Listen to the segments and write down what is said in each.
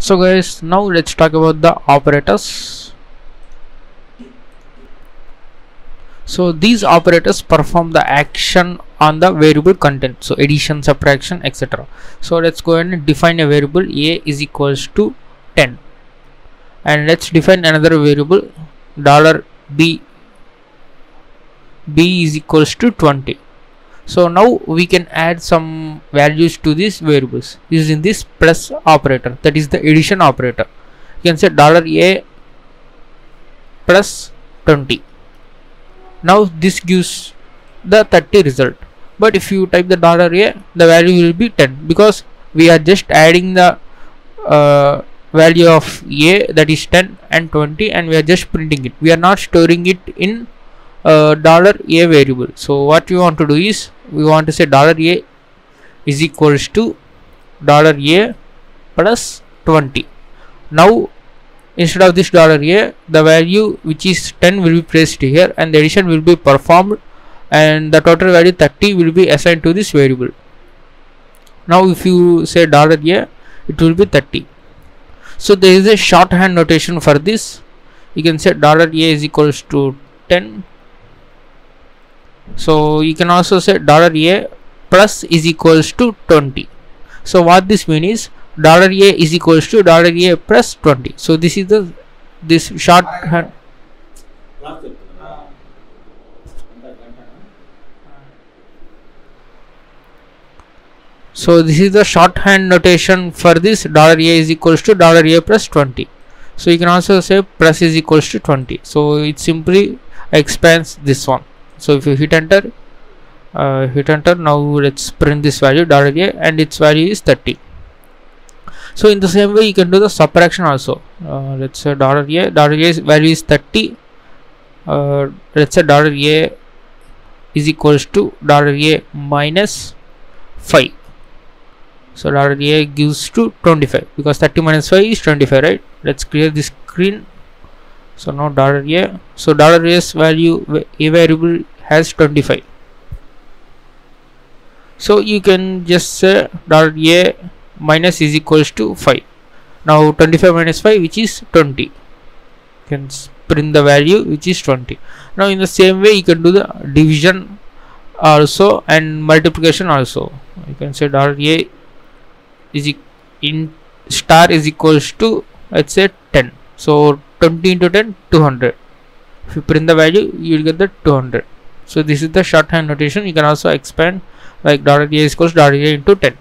So guys, now let's talk about the operators. So these operators perform the action on the variable content, so addition, subtraction, etc. So let's go ahead and define a variable a is equals to 10, and let's define another variable $b is equals to 20. So now we can add some values to these variables using this plus operator, that is the addition operator. You can say $a plus 20. Now this gives the 30 result, but if you type the $a, the value will be 10 because we are just adding the value of a, that is 10 and 20, and we are just printing it. We are not storing it in $a variable. So what we want to do is we want to say $a is equals to $a plus 20. Now instead of this $a, the value which is 10 will be placed here, and the addition will be performed, and the total value 30 will be assigned to this variable. Now if you say $a, it will be 30. So there is a shorthand notation for this. You can say $a is equals to 10. So you can also say $a plus is equals to 20. So what this means is $a is equals to $a plus 20. So this is this shorthand. So this is the shorthand notation for this $a is equals to $a plus 20. So you can also say plus is equals to 20. So it simply expands this one. So if you hit enter, now let's print this value $a, and its value is 30. So in the same way you can do the subtraction also. Let's say $a's value is 30. Let's say $a is equals to $a minus 5. So $a gives to 25 because 30 minus 5 is 25, right? Let's clear this screen. So now $a, so $a's value, a variable has 25. So you can just say $a minus is equals to 5. Now 25 minus 5, which is 20. You can print the value which is 20. Now in the same way you can do the division also and multiplication also. You can say $a is in star is equals to, let's say, 10. So 20 into 10, 200. If you print the value, you will get the 200. So this is the shorthand notation. You can also expand like $a is equals to $a into 10.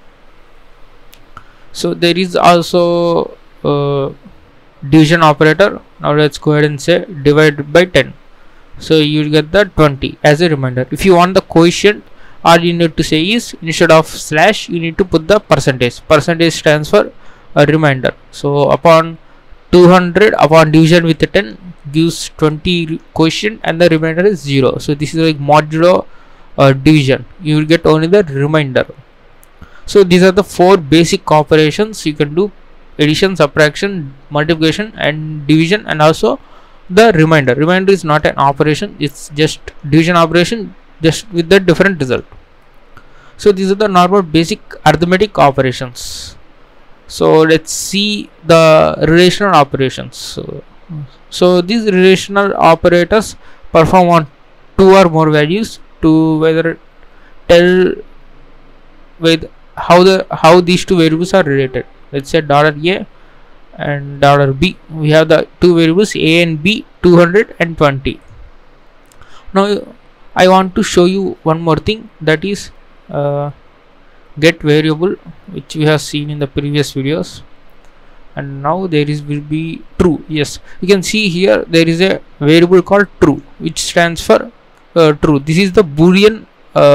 So there is also division operator. Now let's go ahead and say divide by 10. So you will get the 20 as a reminder. If you want the quotient, all you need to say is instead of slash you need to put the percentage. Percentage stands for a reminder. So upon 200 upon division with 10 gives 20 quotient, and the remainder is 0. So this is like modulo division. You will get only the remainder. So these are the 4 basic operations you can do: addition, subtraction, multiplication, and division, and also the remainder. Remainder is not an operation, it's just division operation, just with the different result. So these are the normal basic arithmetic operations. So let's see the relational operations. So these relational operators perform on 2 or more values to whether tell with how these 2 variables are related. Let's say $a and $b. We have the 2 variables a and b, 200 and 20. Now I want to show you one more thing, that is get variable, which we have seen in the previous videos, and now there will be true. Yes, you can see here there is a variable called true, which stands for true. This is the boolean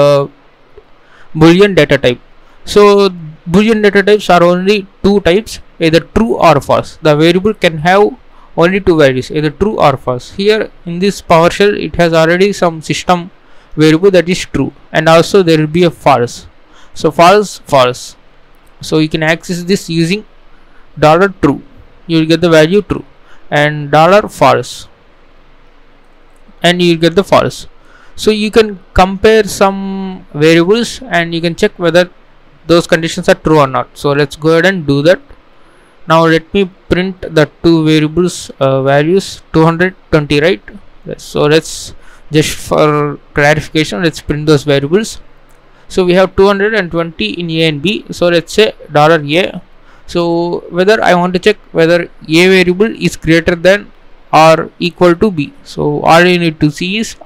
data type. So boolean data types are only 2 types, either true or false. The variable can have only 2 values, either true or false. Here in this PowerShell it has already some system variable that is true, and also there will be a false. So false. So you can access this using $true. You will get the value true, and $false, and you will get the false. So you can compare some variables and you can check whether those conditions are true or not. So let's go ahead and do that. Now let me print the two variables values 220, right? So let's just for clarification, let's print those variables. So we have 220 in A and B. So let's say $A. So whether I want to check whether A variable is greater than or equal to B. So all you need to see is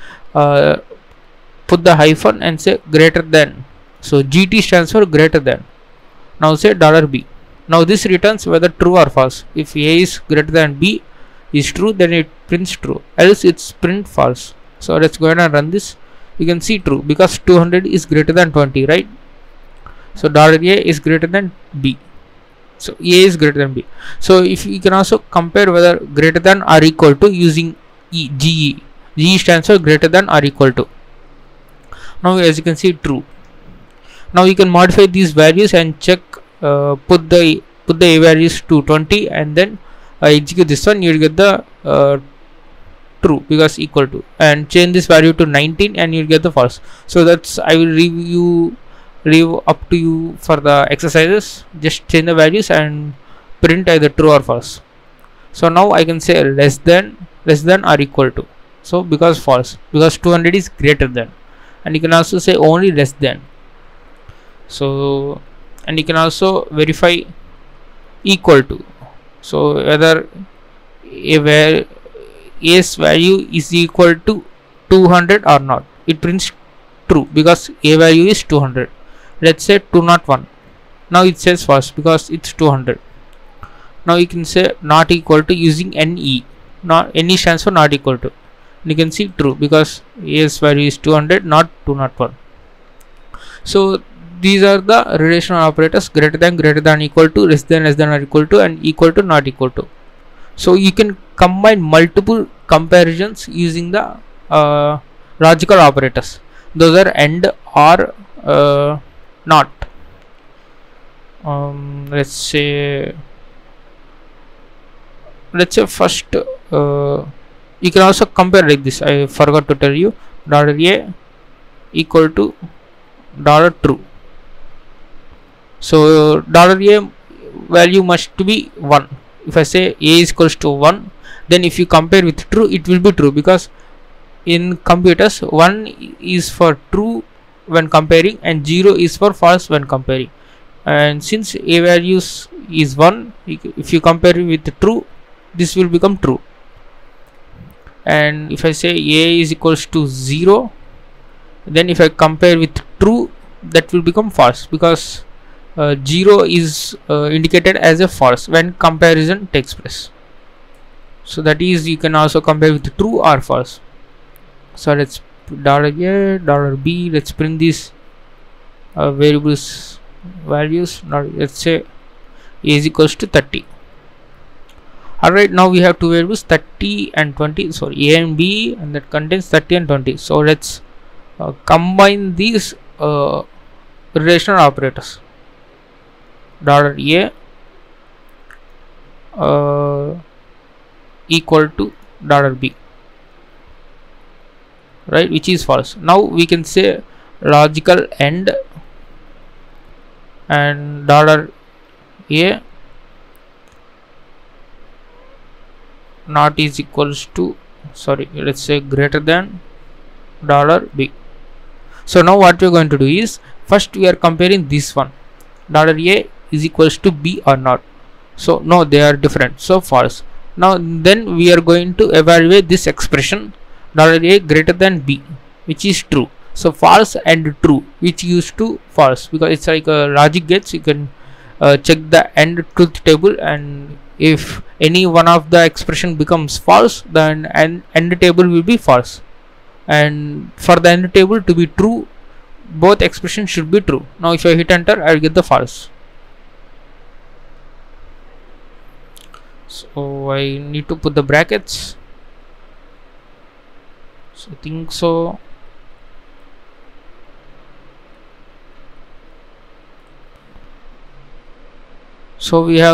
put the hyphen and say greater than. So GT stands for greater than. Now say $B. Now this returns whether true or false. If A is greater than B is true, then it prints true, else it's print false. So let's go ahead and run this. You can see true because 200 is greater than 20, right? So $A is greater than B. So A is greater than B. So if you can also compare whether greater than or equal to using GE. GE stands for greater than or equal to. Now as you can see, true. Now you can modify these values and check, put the A values to 20 and then execute this one. You will get the true because equal to, and change this value to 19 and you'll get the false. So that's, I will leave up to you for the exercises. Just change the values and print either true or false. So now I can say less than or equal to. So because false, because 200 is greater than, and you can also say only less than. So, and you can also verify equal to. So whether A's value is equal to 200 or not, it prints true because A value is 200. Let's say 201. Now it says false because it's 200. Now you can say not equal to using NE. NE stands for not equal to. And you can see true because A's value is 200, not 201. So these are the relational operators: greater than, equal to, less than or equal to, and equal to, not equal to. So you can combine multiple comparisons using the logical operators. Those are AND, or, not. Let's say first, you can also compare like this. I forgot to tell you, $A equal to $true. So $A value must be 1. If I say A is equals to 1, then if you compare with true, it will be true, because in computers 1 is for true when comparing and 0 is for false when comparing. And since A values is 1, if you compare it with true, this will become true. And if I say A is equals to 0, then if I compare with true, that will become false, because 0 is indicated as a false when comparison takes place. So that is, you can also compare with true or false. So let's put $A, $B. Let's print these variables values. Now let's say A is equals to 30. Alright, now we have two variables 30 and 20. Sorry, A and B, and that contains 30 and 20. So let's combine these relational operators. $A equal to $B, right, which is false. Now we can say logical AND and $A not is equals to, sorry, let's say greater than $B. So now what we are going to do is, first we are comparing this one, $A is equals to B or not. So no, they are different, so false. Now then we are going to evaluate this expression $A greater than B, which is true. So false and true, which used to false, because it's like a logic gates. You can check the AND truth table, and if any one of the expression becomes false, then AND table will be false, and for the AND table to be true, both expressions should be true. Now if I hit enter, I will get the false. So I need to put the brackets. So I think so. So we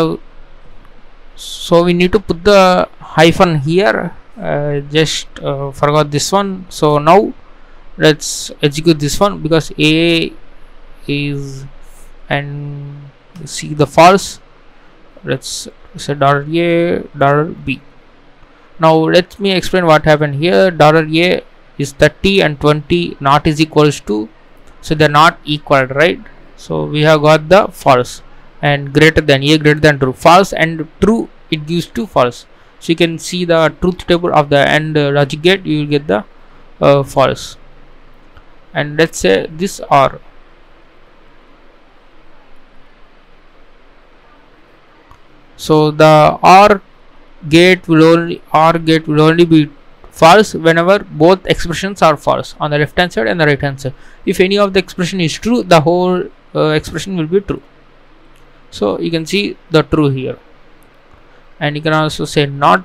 need to put the hyphen here. Just forgot this one. So now let's execute this one, because A is, and see the false, let's say $a$b. Now let me explain what happened here. $a is 30 and 20 not is equals to, so they're not equal, right? So we have got the false, and greater than true. False and true, it gives to false. So you can see the truth table of the AND logic gate, you will get the false. And let's say this OR. So the OR gate will only be false whenever both expressions are false on the left hand side and the right hand side. If any of the expression is true, the whole expression will be true. So you can see the true here, and you can also say not,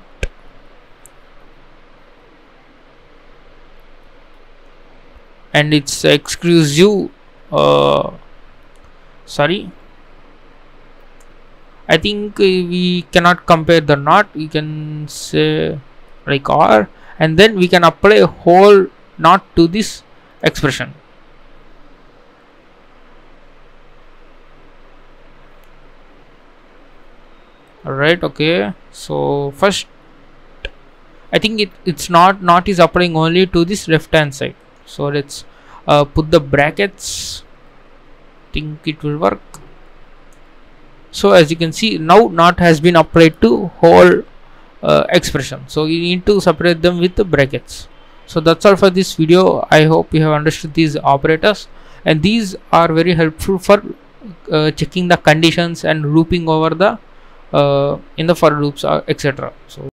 and it's exclusive. Sorry, I think we cannot compare the not. We can say like OR, and then we can apply a whole not to this expression. Alright, okay. So first, I think it's not is applying only to this left hand side. So let's put the brackets. Think it will work. So as you can see, now not has been applied to whole expression, so you need to separate them with the brackets. So that's all for this video. I hope you have understood these operators, and these are very helpful for checking the conditions and looping over the in the for loops, etc. So